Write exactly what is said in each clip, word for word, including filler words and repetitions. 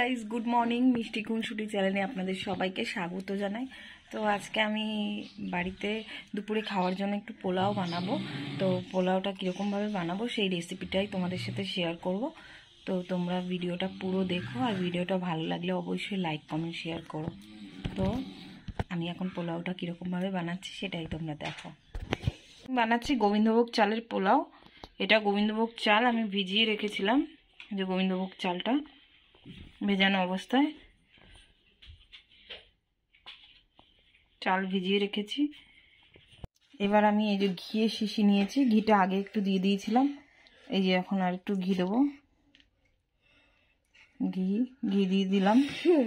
Guys, good morning. মিষ্টি খুনসুটি চ্যানেলে আপনাদের সবাইকে স্বাগত জানাই। তো আজকে আমি বাড়িতে দুপুরে খাওয়ার জন্য একটু পোলাও বানাবো। তো পোলাওটা কীরকমভাবে বানাবো সেই রেসিপিটাই তোমাদের সাথে শেয়ার করব। তো তোমরা ভিডিওটা পুরো দেখো, আর ভিডিওটা ভালো লাগলে অবশ্যই লাইক কমেন্ট শেয়ার করো। তো আমি এখন পোলাওটা কীরকমভাবে বানাচ্ছি সেটাই তোমরা দেখো। বানাচ্ছি গোবিন্দভোগ চালের পোলাও। এটা গোবিন্দভোগ চাল আমি ভিজিয়ে রেখেছিলাম, যে গোবিন্দভোগ চালটা ভেজানো অবস্থায় চাল ভিজিয়ে রেখেছি। এবার আমি এই যে ঘিয়ে শিশি নিয়েছি, ঘিটা আগে একটু দিয়ে দিয়েছিলাম, এই যে এখন আর একটু ঘি দেবো। ঘি ঘি দিয়ে দিলাম।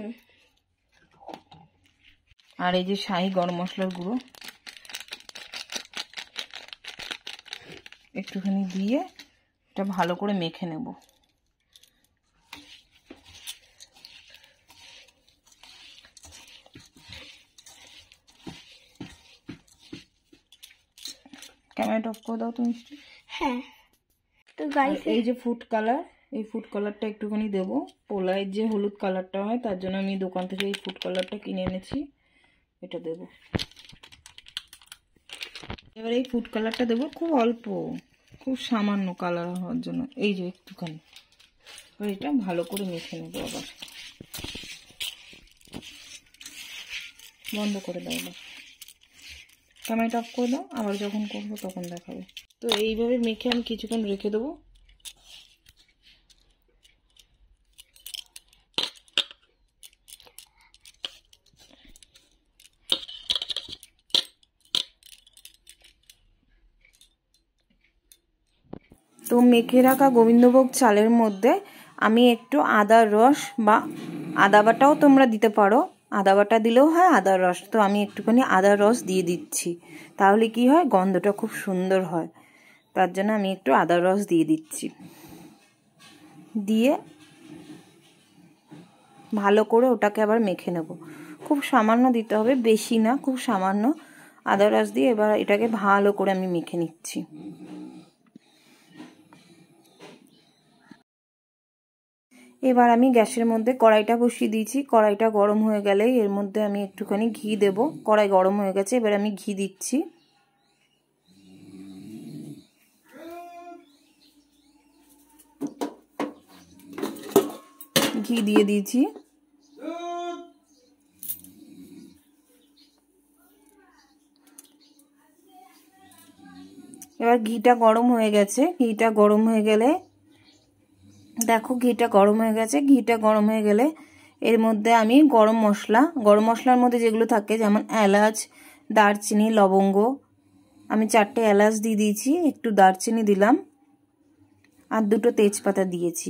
আর এই যে শাহি গরম মশলার গুঁড়ো একটুখানি দিয়ে এটা ভালো করে মেখে নেব। ক্যামেরাটা অফ করে দাও তুমি। হ্যাঁ, তো গাইস এই যে ফুড কালার, এই ফুড কালারটা একটুখানি দেবো। পোলাওয়ের যে হলুদ কালারটা হয় তার জন্য আমি দোকান থেকে এই ফুড কালারটা কিনে এনেছি, এটা দেবো। এবার এই ফুড কালারটা দেবো খুব অল্প, খুব সামান্য কালার হওয়ার জন্য, এই যে একটুখানি। এবার এটা ভালো করে মেখে নেবো। আবার বন্ধ করে দাও, এবার ক্যামেরাটা অফ করে দাও, আবার যখন করবো তখন দেখাবে। তো এইভাবে মেখে আমি কিছুক্ষণ রেখে দেবো। তো মেখে রাখা গোবিন্দভোগ চালের মধ্যে আমি একটু আদার রস বা আদা বাটাও তোমরা দিতে পারো, আদা বাটা দিলেও হয়, আদার রস। তো আমি একটুখানি আদার রস দিয়ে দিচ্ছি, তাহলে কি হয়, গন্ধটা খুব সুন্দর হয়। তার জন্য আমি একটু আদার রস দিয়ে দিচ্ছি। দিয়ে ভালো করে ওটাকে আবার মেখে নেব। খুব সামান্য দিতে হবে, বেশি না, খুব সামান্য আদার রস দিয়ে এবার এটাকে ভালো করে আমি মেখে নিচ্ছি। এবার আমি গ্যাসের মধ্যে কড়াইটা বসিয়ে দিয়েছি। কড়াইটা গরম হয়ে গেলেই এর মধ্যে আমি একটুখানি ঘি দেব। কড়াই গরম হয়ে গেছে, এবার আমি ঘি দিচ্ছি। ঘি দিয়ে দিয়েছি। এবার ঘিটা গরম হয়ে গেছে। ঘিটা গরম হয়ে গেলে দেখো, ঘিটা গরম হয়ে গেছে। ঘিটা গরম হয়ে গেলে এর মধ্যে আমি গরম মশলা, গরম মশলার মধ্যে যেগুলো থাকে যেমন এলাচ, দারচিনি, লবঙ্গ, আমি চারটে এলাচ দিয়ে দিয়েছি, একটু দারচিনি দিলাম, আর দুটো তেজপাতা দিয়েছি।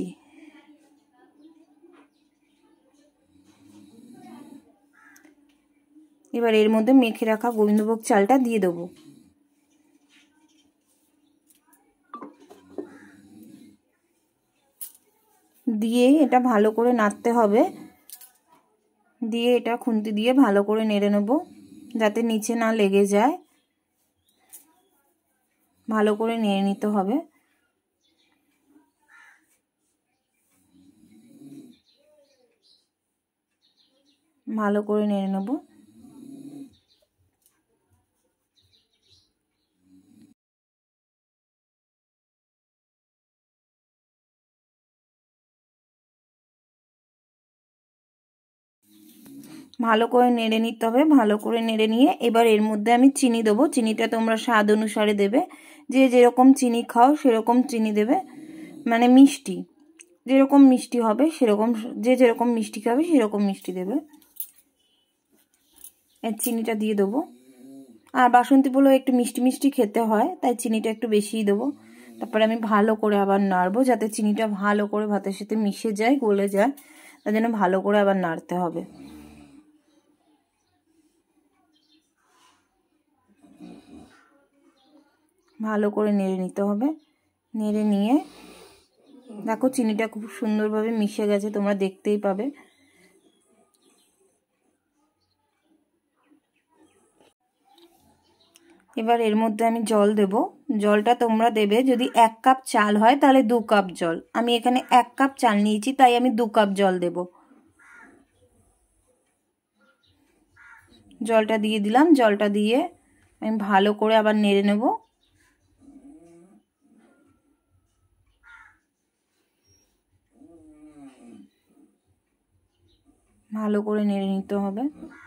এবার এর মধ্যে মেখে রাখা গোবিন্দভোগ চালটা দিয়ে দেবো। দিয়ে এটা ভালো করে নাড়তে হবে। দিয়ে এটা খুন্তি দিয়ে ভালো করে নেড়ে নেব, যাতে নিচে না লেগে যায়। ভালো করে নেড়ে নিতে হবে। ভালো করে নেড়ে নেব। ভালো করে নেড়ে নিতে হবে। ভালো করে নেড়ে নিয়ে এবার এর মধ্যে আমি চিনি দেবো। চিনিটা তোমরা স্বাদ অনুসারে দেবে, যে যেরকম চিনি খাও সেরকম চিনি দেবে, মানে মিষ্টি যেরকম মিষ্টি হবে সেরকম, যে যেরকম মিষ্টি খাবে সেরকম মিষ্টি দেবে। এর চিনিটা দিয়ে দেবো। আর বাসন্তী পোলাও একটু মিষ্টি মিষ্টি খেতে হয়, তাই চিনিটা একটু বেশিই দেবো। তারপরে আমি ভালো করে আবার নাড়বো, যাতে চিনিটা ভালো করে ভাতের সাথে মিশে যায়, গলে যায়। তার জন্য ভালো করে আবার নাড়তে হবে। ভালো করে নেড়ে নিতে হবে। নেড়ে নিয়ে দেখো চিনিটা খুব সুন্দরভাবে মিশে গেছে, তোমরা দেখতেই পাবে। এবার এর মধ্যে আমি জল দেব। জলটা তোমরা দেবে, যদি এক কাপ চাল হয় তাহলে দু কাপ জল। আমি এখানে এক কাপ চাল নিয়েছি, তাই আমি দু কাপ জল দেব। জলটা দিয়ে দিলাম। জলটা দিয়ে আমি ভালো করে আবার নেড়ে নেব। ভালো করে নেড়ে নিতে হবে।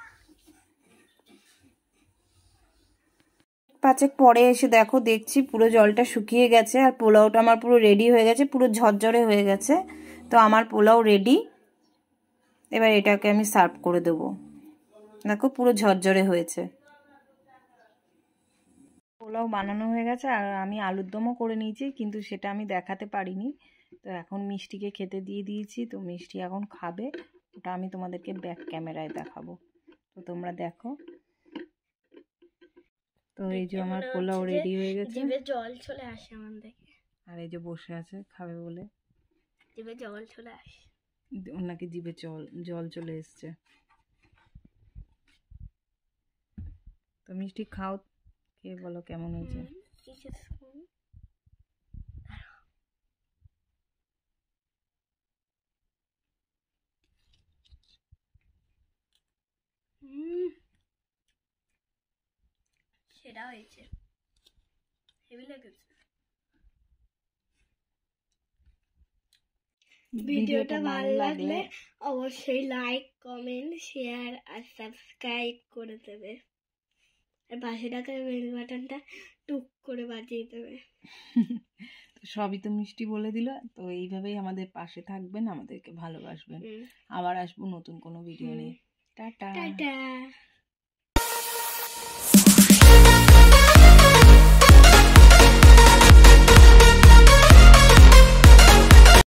পাঁচেক পরে এসে দেখো দেখছি পুরো জলটা শুকিয়ে গেছে আর পোলাওটা আমার পুরো রেডি হয়ে গেছে, পুরো ঝরঝরে হয়ে গেছে। তো আমার পোলাও রেডি। এবার এটাকে আমি সার্ভ করে দেবো। দেখো পুরো ঝরঝরে হয়েছে। পোলাও বানানো হয়ে গেছে আর আমি আলুর দমও করে নিয়েছি, কিন্তু সেটা আমি দেখাতে পারিনি। তো এখন মিষ্টিকে খেতে দিয়ে দিয়েছি, তো মিষ্টি এখন খাবে। ওটা আমি তোমাদেরকে ব্যাক ক্যামেরায় দেখাবো, তো তোমরা দেখো। তো এই যে আমার পোলাও রেডি হয়ে গেছে। জিভে জল চলে আসে আমার দেখে। আর এই যে বসে আছে খাবে বলে, জিভে জল চলে আসে। ওনাকে জিভে জল জল চলে এসছে। তো মিষ্টি খাও, খেয়ে বলো কেমন হয়েছে। সেটা হয়েছে, হেভি লেগেছে। ভিডিওটা ভালো লাগলে অবশ্যই লাইক, কমেন্ট, শেয়ার আর সাবস্ক্রাইব করে দেবে। আর পাশে থাকা বেল বাটনটা টুক করে বাজিয়ে দেবে। সবই তো মিষ্টি বলে দিল। তো এইভাবেই আমাদের পাশে থাকবেন, আমাদেরকে ভালোবাসবেন। আবার আসবো নতুন কোনো ভিডিও নিয়ে। টাটা। টাটা।